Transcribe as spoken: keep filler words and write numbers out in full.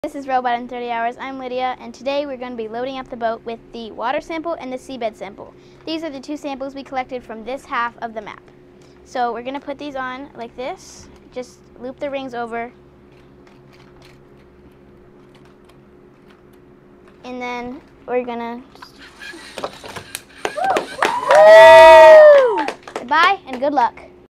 This is Robot in thirty hours. I'm Lydia, and today we're going to be loading up the boat with the water sample and the seabed sample. These are the two samples we collected from this half of the map. So we're going to put these on like this. Just loop the rings over. And then we're going to... Goodbye and good luck.